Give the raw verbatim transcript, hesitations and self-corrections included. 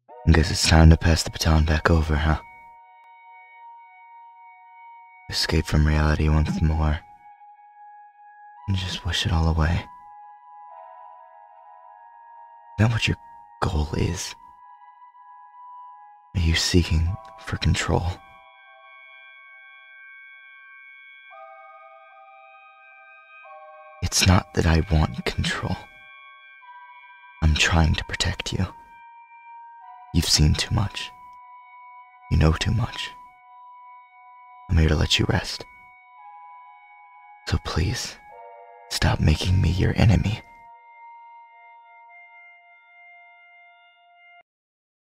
Guess it's time to pass the baton back over, huh? Escape from reality once more, and just wish it all away. Is that what your goal is? Are you seeking for control? It's not that I want control. I'm trying to protect you. You've seen too much. You know too much. I'm here to let you rest. So please, stop making me your enemy.